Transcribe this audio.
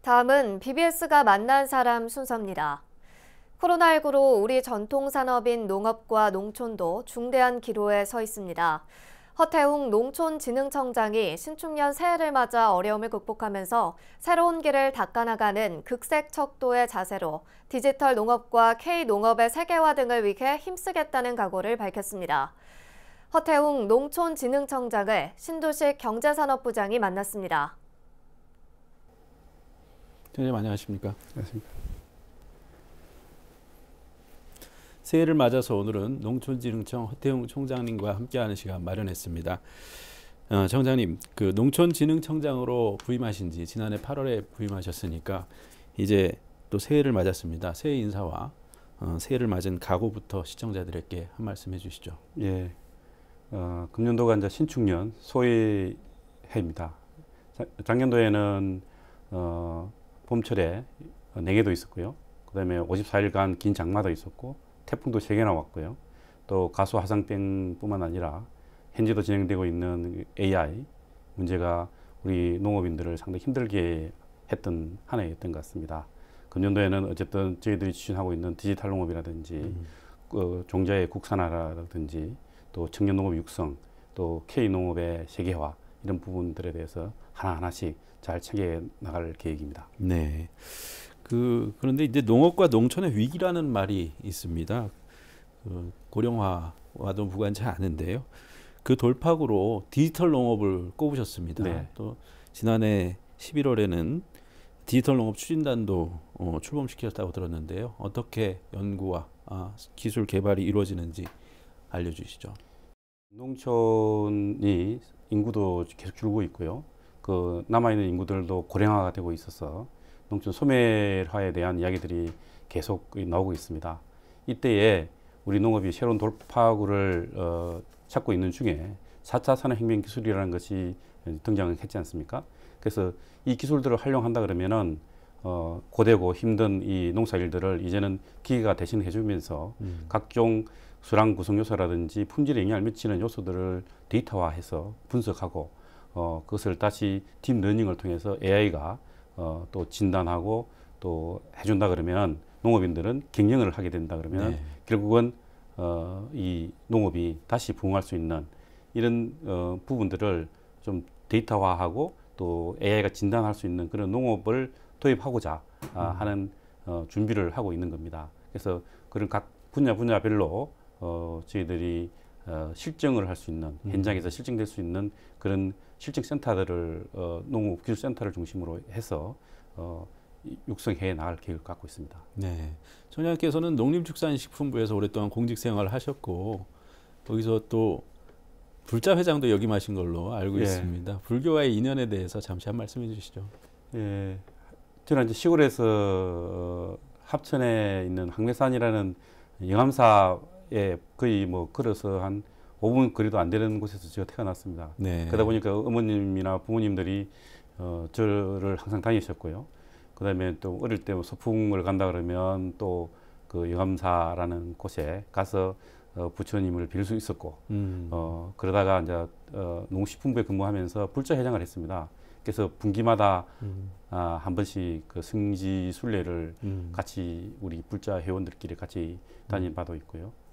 다음은 BBS가 만난 사람 순서입니다. 코로나19로 우리 전통산업인 농업과 농촌도 중대한 기로에 서 있습니다. 허태웅 농촌진흥청장이 신축년 새해를 맞아 어려움을 극복하면서 새로운 길을 닦아나가는 극색척도의 자세로 디지털 농업과 K농업의 세계화 등을 위해 힘쓰겠다는 각오를 밝혔습니다. 허태웅 농촌진흥청장을 신도식 경제산업부장이 만났습니다. 청장님 안녕하십니까? 안녕하십니까? 새해를 맞아서 오늘은 농촌진흥청 허태웅 총장님과 함께하는 시간 마련했습니다. 청장님, 그 농촌진흥청장으로 부임하신 지 지난해 8월에 부임하셨으니까 이제 또 새해를 맞았습니다. 새해 인사와 새해를 맞은 각오부터 시청자들에게 한 말씀 해주시죠. 예, 금년도가 이제 신축년 소위 해입니다. 작년도에는 봄철에 냉해도 있었고요. 그다음에 54일간 긴 장마도 있었고 태풍도 3개나 왔고요. 또 가수 화상병뿐만 아니라 현재도 진행되고 있는 AI 문제가 우리 농업인들을 상당히 힘들게 했던 한 해였던 것 같습니다. 금년도에는 어쨌든 저희들이 추진하고 있는 디지털 농업이라든지 종자의 국산화라든지 또 청년 농업 육성 또 K 농업의 세계화 이런 부분들에 대해서 하나하나씩 잘 챙겨 나갈 계획입니다. 네. 그런데 이제 농업과 농촌의 위기라는 말이 있습니다. 고령화와도 무관치 않은데요. 그 돌파구로 디지털 농업을 꼽으셨습니다. 네. 또 지난해 11월에는 디지털 농업 추진단도 출범시켰다고 들었는데요. 어떻게 연구와 기술 개발이 이루어지는지 알려주시죠. 농촌이 인구도 계속 줄고 있고요. 그 남아있는 인구들도 고령화가 되고 있어서 농촌 소멸화에 대한 이야기들이 계속 나오고 있습니다. 이때에 우리 농업이 새로운 돌파구를 찾고 있는 중에 4차 산업혁명 기술이라는 것이 등장했지 않습니까? 그래서 이 기술들을 활용한다 그러면은 고되고 힘든 이 농사일들을 이제는 기계가 대신해 주면서 각종 수량 구성 요소라든지 품질에 영향을 미치는 요소들을 데이터화해서 분석하고 그것을 다시 딥러닝을 통해서 AI가 또 진단하고 또 해준다 그러면 농업인들은 경영을 하게 된다 그러면 네. 결국은 이 농업이 다시 부흥할 수 있는 이런 부분들을 좀 데이터화하고 또 AI가 진단할 수 있는 그런 농업을 도입하고자 하는 준비를 하고 있는 겁니다. 그래서 그런 각 분야별로 저희들이 실증을 할 수 있는 현장에서 실증될 수 있는 그런 실증센터들을 농업기술센터를 중심으로 해서 육성해 나갈 계획을 갖고 있습니다. 네, 청장님께서는 농림축산식품부에서 오랫동안 공직 생활을 하셨고 거기서 또 불자 회장도 역임하신 걸로 알고 예. 있습니다. 불교와의 인연에 대해서 잠시 한 말씀해 주시죠. 예, 저는 이제 시골에서 합천에 있는 항매산이라는 영암사에 거의 뭐 걸어서 한 5분 거리도 안 되는 곳에서 제가 태어났습니다. 네. 그러다 보니까 어머님이나 부모님들이 저를 항상 다니셨고요. 그다음에 또 어릴 때 소풍을 간다 그러면 또 그 영암사라는 곳에 가서 부처님을 빌 수 있었고 그러다가 이제 농식품부에 근무하면서 불자 회장을 했습니다. 그래서 분기마다 한 번씩 그 승지 순례를 같이 우리 불자 회원들끼리 같이 다닌 바도 있고요.